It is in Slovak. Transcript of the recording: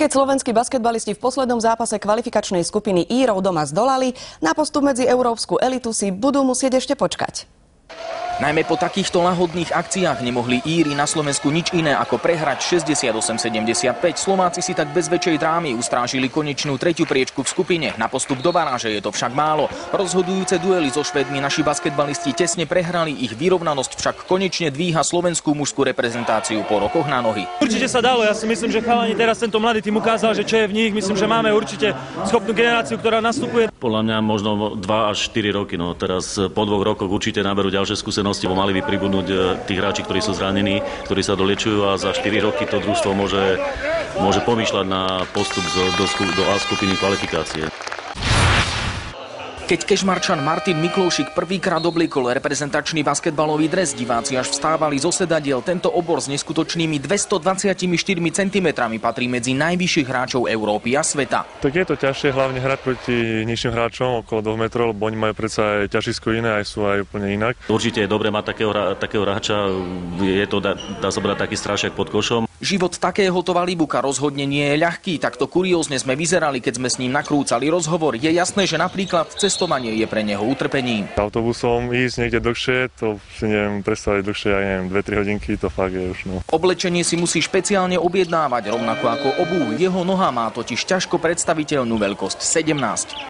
Aj keď slovenskí basketbalisti v poslednom zápase kvalifikačnej skupiny Írov doma zdolali, na postup medzi európsku elitu si budú musieť ešte počkať. Najmä po takýchto lahodných akciách nemohli Íri na Slovensku nič iné ako prehrať 68-75. Slováci si tak bez väčšej drámy ustrážili konečnú tretiu priečku v skupine. Na postup do baráže je to však málo. Rozhodujúce duely so Švédmi naši basketbalisti tesne prehrali, ich vyrovnanosť však konečne dvíha slovenskú mužskú reprezentáciu po rokoch na nohy. Určite sa dalo, ja si myslím, že chalani teraz tento mladý tým ukázal, že čo je v nich. Myslím, že máme určite schopnú generáciu, ktorá nastupuje. Podľa mňa možno 2 až 4 roky, no teraz po 2 rokoch určite naberú ďalšie skúsenosti, bo mali by pribudnúť tí hráči, ktorí sú zranení, ktorí sa doliečujú a za 4 roky to družstvo môže pomýšľať na postup do A skupiny kvalifikácie. Keď kežmarčan Martin Miklóšik prvýkrát obliekol reprezentačný basketbalový dres, diváci až vstávali zo sedadiel. Tento obor s neskutočnými 224 cm patrí medzi najvyšších hráčov Európy a sveta. Tak je to ťažšie hlavne hrať proti nižším hráčom okolo 2 metrov, lebo oni majú predsa aj ťažisko iné, aj sú aj úplne inak. Určite je dobre mať takého hráča, je to, dá sa brať taký strášak pod košom. Život takéhoto Valibuka rozhodne nie je ľahký, takto kuriózne sme vyzerali, keď sme s ním nakrúcali rozhovor. Je jasné, že napríklad cestovanie je pre neho utrpením. Autobusom ísť niekde dlhšie, to si neviem predstaviť dlhšie, ja neviem, 2-3 hodinky, to fakt je už no. Oblečenie si musí špeciálne objednávať, rovnako ako obuv. Jeho noha má totiž ťažko predstaviteľnú veľkosť 17.